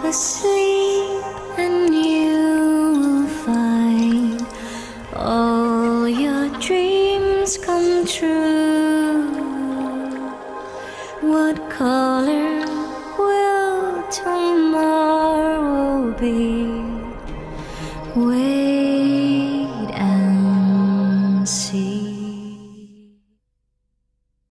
asleep and you will find all your dreams come true. What color will tomorrow be? Where